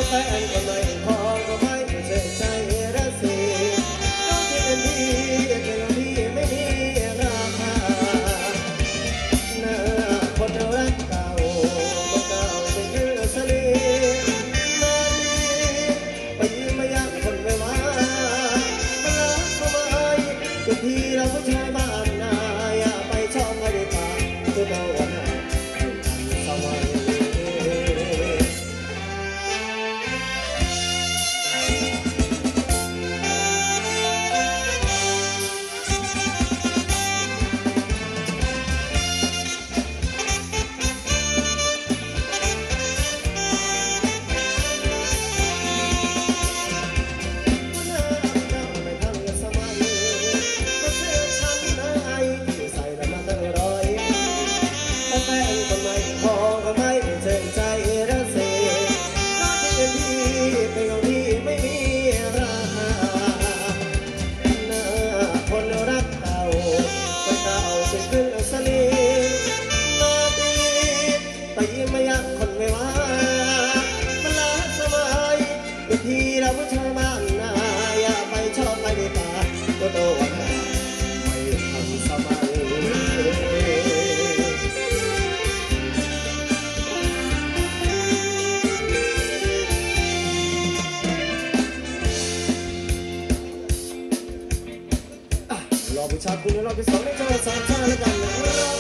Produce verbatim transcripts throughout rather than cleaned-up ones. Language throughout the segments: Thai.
แฟนก็ไม่พอก็ไม่เชื่อใจรักสีน้องที่เป็นพี่เป็นพี่ไม่มีราคาหน้าคนรักเก่าก็เก่าเป็นชื่อสลีมาดีไปยืมมายังคนไม่ว่ามาลักทำไมก็ที่เราผู้ชายบ้านนาอย่าไปชอบไม่ได้ตาจะโดนสมัยรอผู้ชายคุณรอบที่สองได้เจอสามชาแล้วกันนะครับ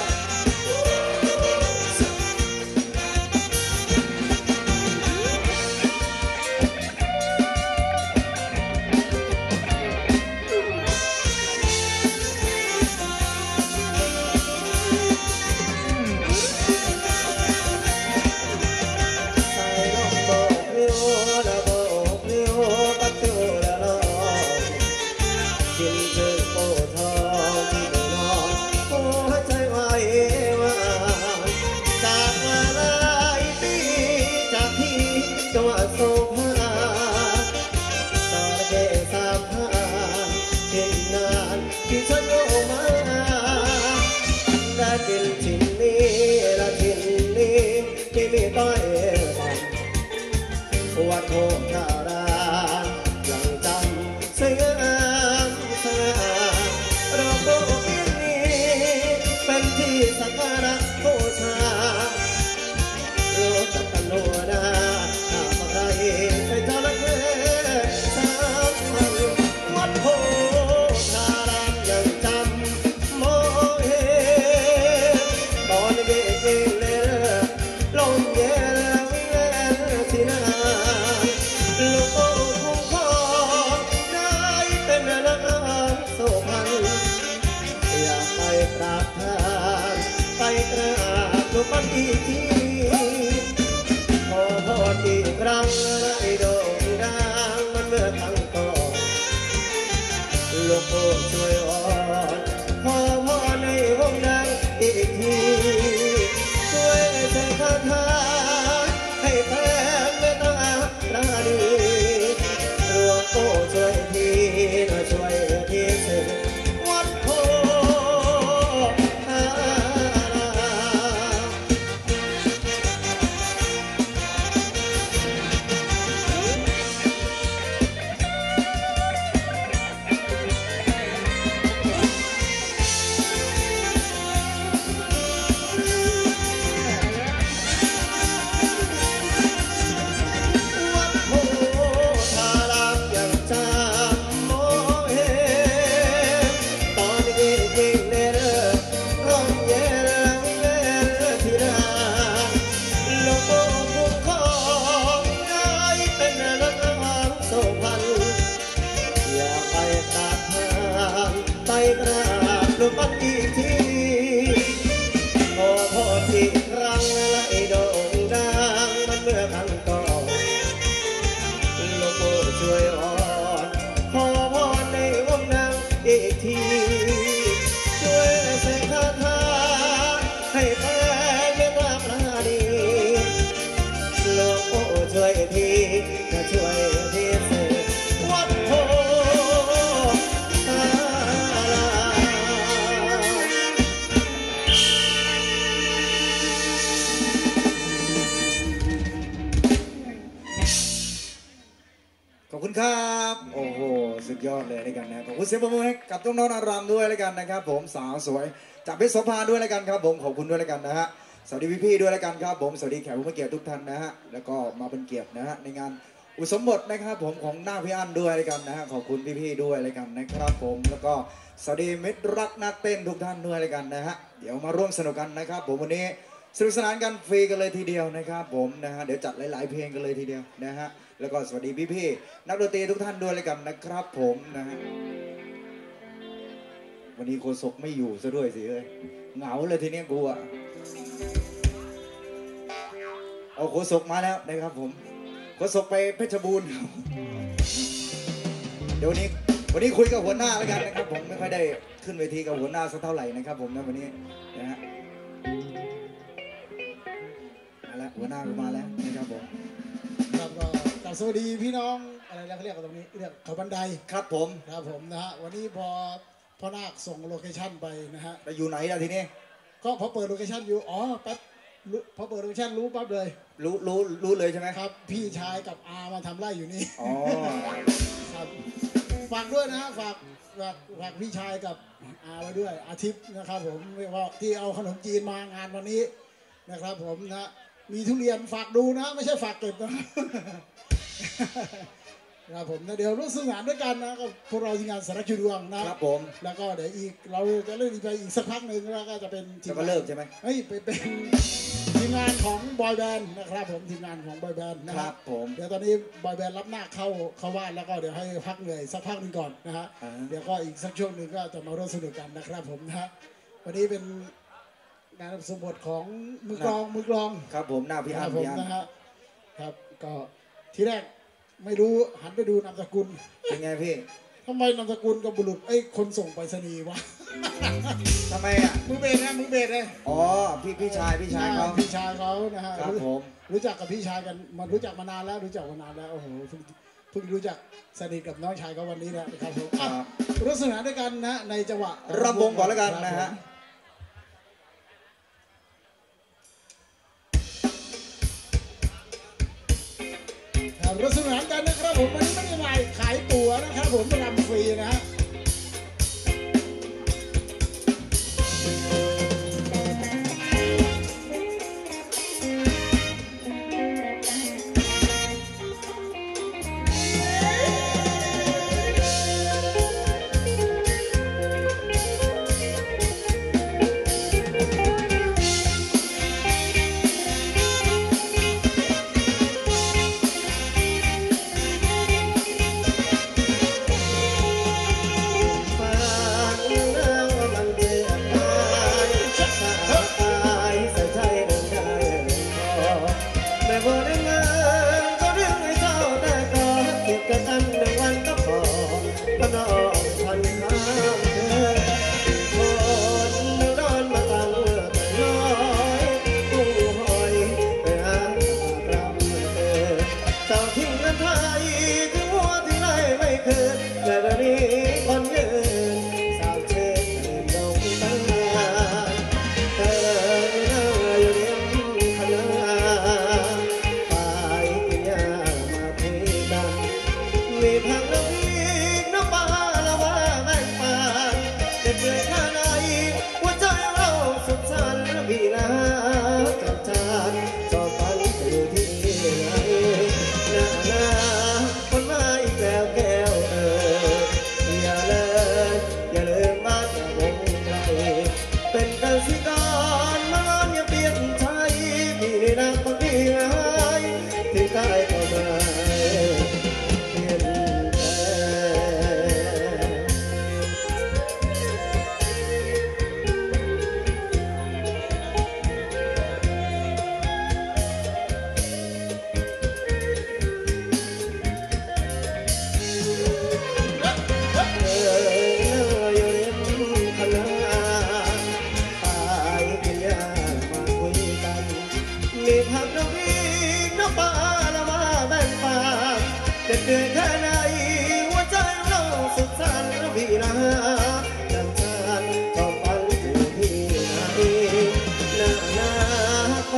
วัดโพธารามยังจำสยามสง่าเราโบกินนี้เป็นที่สักการะบูชาโลกตะโนนาถ้าใครไปเจอแล้วสามพันวัดโพธารามยังจำโมเฮตอนเด็กๆเลยลมเย็นที่นาลูกทุ่งคอได้เป็นนางโสภัณฑ์อยากไปกราบท่านไปกราบลูกปั้นอีกทีขอพรอีกครั้งได้โด่งดังมันเมื่อครั้งก่อนลูกโปรดช่วยวอนขอพรในวงดังอีกทีช่วยเชิญคาถาให้แฟนไม่ต้องราดีหลวงปู่ช่วยทีนะช่วยทีเถิดวัดโพธารามอบคุณครับโอ้โหสุดยอดเลยด้วยกันนะขอบคุณเสียงปรบมือให้กับน้องๆนารำด้วยแล้วกันนะครับผมสาวสวยจากเพชรโสภาด้วยแล้วกันครับผมขอบคุณด้วยแล้วกันนะฮะสวัสดีพี่ๆด้วยแล้วกันครับผมสวัสดีแขกผู้มีเกียรติทุกท่านนะฮะแล้วก็มาเป็นเกียรตินะฮะในงานอุสมบทนะครับผมของหน้าพี่อั้นด้วยแล้วกันนะฮะขอบคุณพี่ๆด้วยแล้วกันนะครับผมแล้วก็สวัสดีมิตรรักนักเต้นทุกท่านด้วยแล้วกันนะฮะเดี๋ยวมาร่วมสนุกกันนะครับผมวันนี้สนุกสนานกันฟรีกันเลยทีเดียวนะครับผมนะฮะเดี๋ยวจัดหลายๆเพลงกันเลยทีเดียวนะฮะแล้วก็สวัสดีพี่ๆนักดนตรีทุกท่านด้วยเลยกันนะครับผมนะฮะวันนี้โฆษกไม่อยู่ซะด้วยสิเอ้ยเหงาเลยทีนี้กูอะเอาโฆษกมาแล้วนะครับผมโฆษกไปเพชรบูรณ์เดี๋ยววันนี้วันนี้คุยกับหัวหน้าแล้วกันนะครับผมไม่ค่อยได้ขึ้นเวทีกับหัวหน้าสักเท่าไหร่นะครับผมนะวันนี้นะฮะมาแล้วหัวหน้าก็มาแล้วนะครับผมครับก็กราบสวัสดีพี่น้องอะไรนะเขาเรียกกันตรงนี้เรียกเขาบันไดครับผมครับผมนะฮะวันนี้พอพ่อนาคส่งโลเคชั่นไปนะฮะไปอยู่ไหนล่ะทีนี้ก็พอเปิดโลเคชั่นอยู่อ๋อแป๊บพอเปิดโลเคชั่นรู้ปั๊บเลยรู้รู้รู้เลยใช่ไหมครับพี่ชายกับอามาทำไร่อยู่นี่อ๋อครับฝากด้วยนะฮะฝากฝากฝากพี่ชายกับอาไว้ด้วยอาทิตย์นะครับผมว่าที่เอาขนมจีนมางานวันนี้นะครับผมนะมีทุเรียนฝากดูนะไม่ใช่ฝากเก็บนะครับผมนะเดี๋ยวร่วมสนุกสนานด้วยกันนะกับพวกเราทีมงานสารคิวดวงนะครับผมแล้วก็เดี๋ยวอีกเราจะเล่นไปอีกสักพักหนึ่งแล้วก็จะเป็นทีมงานเลิกใช่ไหมเฮ้ยเป็นทีมงานของบอยแบนด์นะครับผมทีมงานของบอยแบนด์นะครับผมเดี๋ยวตอนนี้บอยแบนด์รับหน้าเข้าเข้าว่านแล้วก็เดี๋ยวให้พักเหนื่อยสักพักหนึ่งก่อนนะฮะเดี๋ยวก็อีกสักช่วงหนึ่งก็จะมาร่วมสนุกกันนะครับผมนะฮะวันนี้เป็นงานสมบทของมือกลองมือกลองครับผมหน้าพี่อาร์ผมนะฮะครับก็ที่แรกไม่รู้หันไปดูนามสกุลเป็นไงพี่ทำไมนามสกุลกับบุรุษไอ้คนส่งไปรษณีย์วะทำไมอ่ะมือเบสนะมือเบสเลยอ๋อพี่พี่ชายพี่ชายเขาพี่ชายเขานะฮะครับผมรู้จักกับพี่ชายกันมารู้จักมานานแล้วรู้จักมานานแล้วโอ้โหเพิ่งเพิ่งรู้จักสนิทกับน้องชายเขาวันนี้นะครับผมรู้สนานด้วยกันนะในจังหวะรำวงก่อนแล้วกันนะฮะเราสนุกกันนะครับผมวันนี้ไม่ได้มาขายตั๋วนะครับผมรำฟรีนะฮะ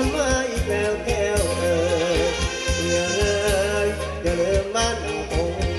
อย่าเลยอย่าลืมบ้านตรง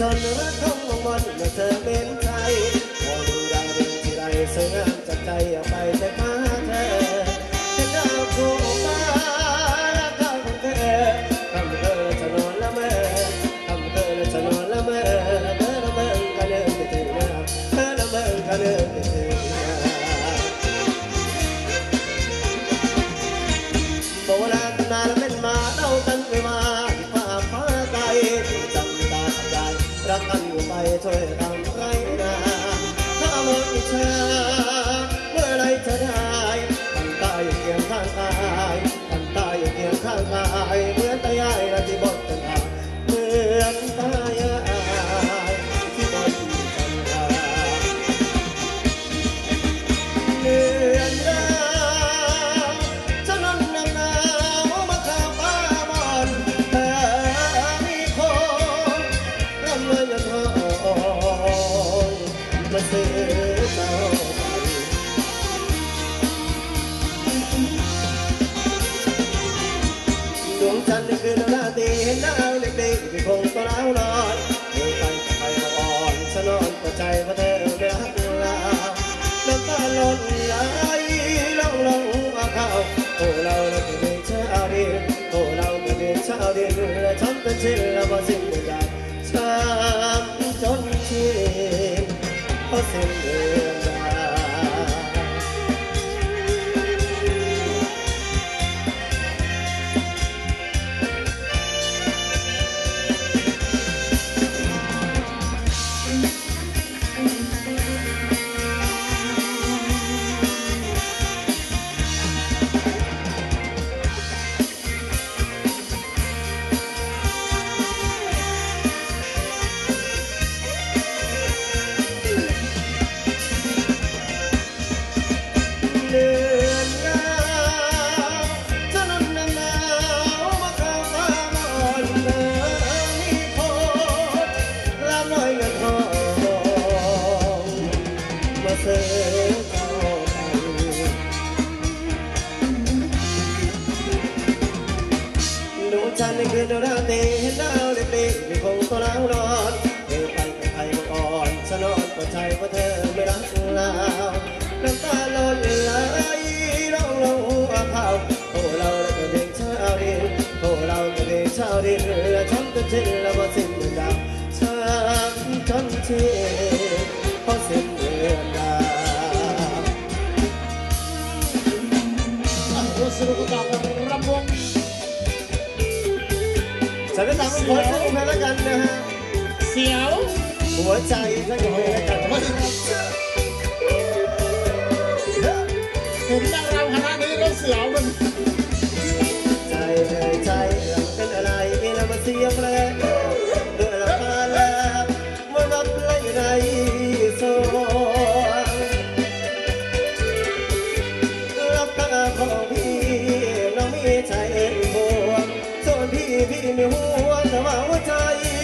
จนรักของมันเมื่อเธอเป็นใจพอดูดาวเรืองที่ไรเสื่อมจากใจไปแต่พาเธอจะเล่าคู่ฟ้ารักเขาของเธอทำเธอจะนอนละเมอทำเธอจะนอนละเมอเธอละเมอกันเดินไปถึงหน้าเธอละเมอกันเดินไปถึงหน้าโบราณนานเป็นมาเล่ากันไปมาฟ้าฟ้าใจจำตาใจรักกันอยู่ไปช่วยทำไรนาถ้าไม่เธอเมื่อไรจะได้ทำตาอยู่เคียงข้างกายทำตาอยู่เคียงข้างกายเหมือนตายายที่บดกันหาเหมือนตายายที่บดกันหาเดือนดาวฉันนั้นนำหนาวมาข้าวฟ้ามอนแต่มีคนรำเลยเงินทองมาซื้อเจ้าดวงจันทร์ในคืนราตรีเห็นดาวเล็กๆที่คงตัวแล้วนอนเดินไปไปอ่อนฉันนอนหัวใจเพราะเธอไม่รักเราน้ำตาล้นไหลลงลงมาเข้าโอ้เราเราเป็นชาวดินโอ้เราเป็นชาวดินฉันเป็นชิ้นแล้วมาสิ้นใจช้ำจนชินเพราะสิ้นเดือนดาวในคืนราตรีเห็นดาวเล็กๆมีคงตัวแล้วนอนเดินไปกับใครมาก่อนฉันนอนกับใจเพราะเธอไม่รักเราน้ำตาล้นไหลร้องร้องหัวเขาโอ้เราก็เป็นชาวดินโอ้เราก็เป็นชาวดินฉันก็ชินแล้วว่าสิ้นเดือนดาวฉันจนชินเพราะสิ้นเดือนดาวสรุปต่อกับรำวงฉันจะตามมาขอสักเพลงแล้วกันนะฮะเสียวหัวใจสักเพลงแล้วกันเห็นนางรำคณะนี้ก็เสียวมันใจเลยใจเราเป็นอะไรเรามาเสียเพลงเดือดมาแล้วมันรับไหลในโซ่รับตาของพี่น้องมีใจเอ็นบวกส่วนพี่พี่ไม่ห่วงแต่ว่าหัวใจ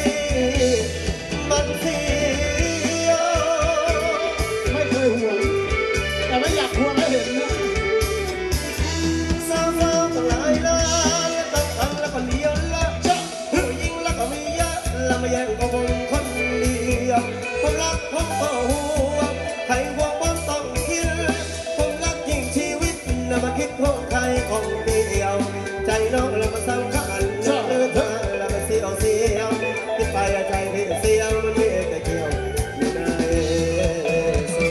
มันเสียไม่เคยห่วงแต่ไม่อยากห่วงให้เห็นนะสาวสาวตั้งหลายล้านตั้งครั้งแล้วคนเดียวละผู้หญิงแล้วก็มีเยอะแล้วมาแย่งกับผมคนเดียวผมรักผมก็ห่วงใครห่วงผมต้องคิดผมรักยิ่งชีวิตน่ะมาคิดห่วงใครคนเดียวใจน้องแล้วมาสำคัญเธอเธอแล้วมาเสียวเสียวคิดไปใจพี่เสียวมันมีแต่เกี่ยวอยู่ในโซ่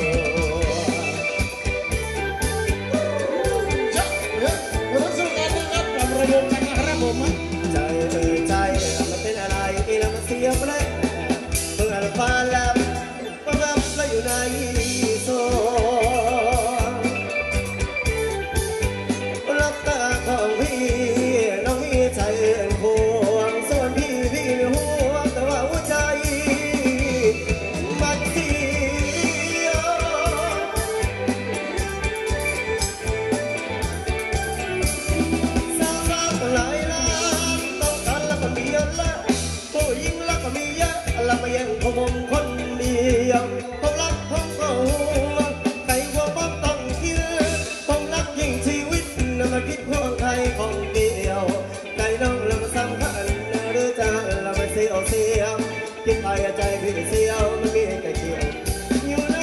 รู้สึกกันนะครับกับระบบกันนะครับผมใจเธอใจมันเป็นอะไรแล้วมันเสียวไปเลยเมื่อเราผ่านแล้วก็รับแล้วอยู่ในโซ่รับตาของพี่น้องมีใจเอื่นห่วงส่วนพี่พี่ไม่ห่วงแต่ว่าหัวใจมันเสียวสาวๆก็หลายล้านต้องการแล้วก็มีเยอะละผู้หญิงแล้วก็มีเยอะแล้วมาแย่งของผมคนเดียวผมรักผมก็ห่วงใครห่วงผมต้องคิดผมรักยิ่งชีวิตน่ะมาคิดห่วงใครคนเดียวใจน้องแล้วมาสำคัญหรือจะแล้วมาเสียวเสียวคิดไปใจพี่เสียวไม่มีกระเจียวอยู่ใน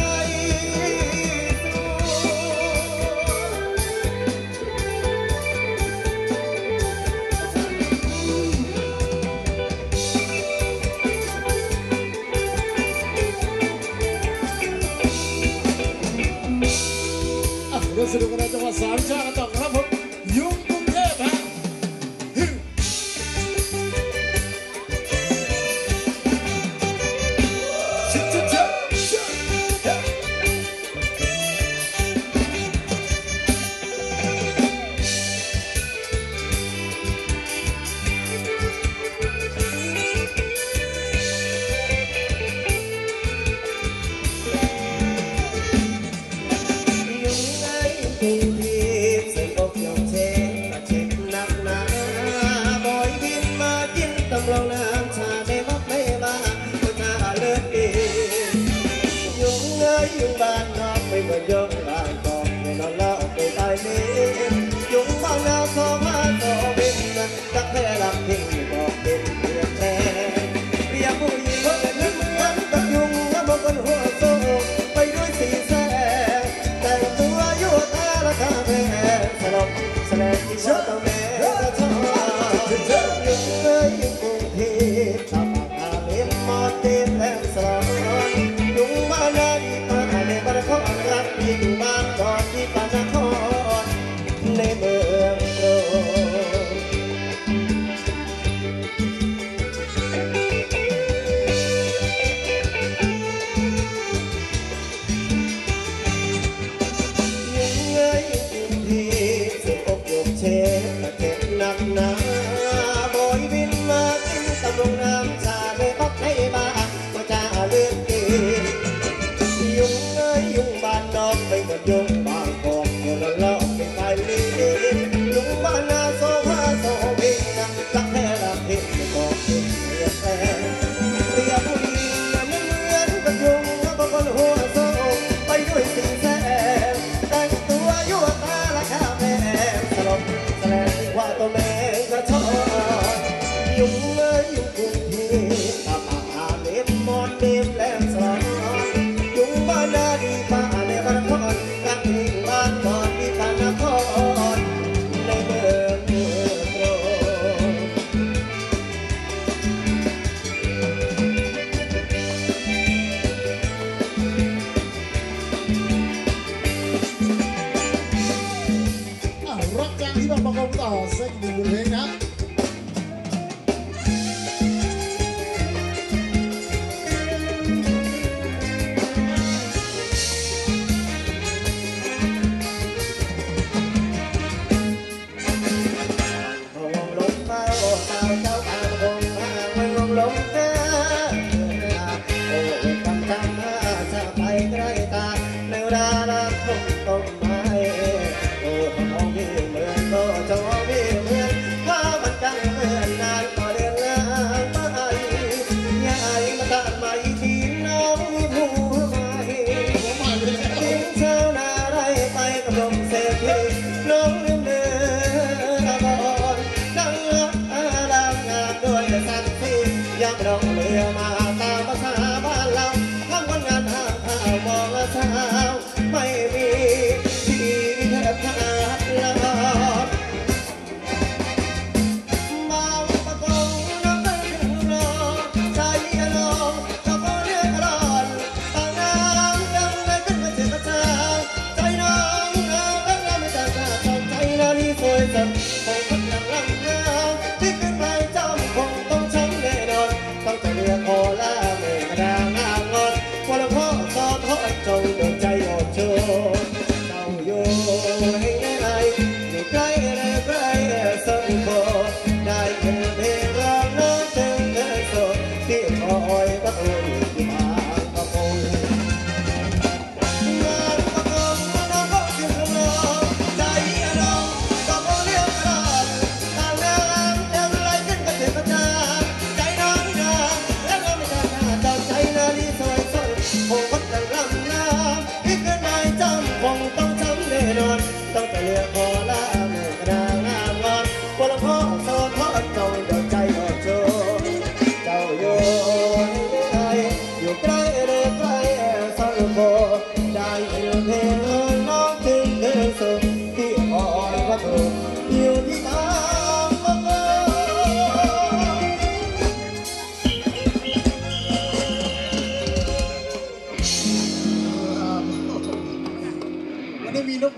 เรื่องสนุกในจังหวัดสามชาติต่อครับผมยุงกรุงเทพฮะ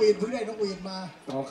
วีนเพิ่งได้นกหวีดมา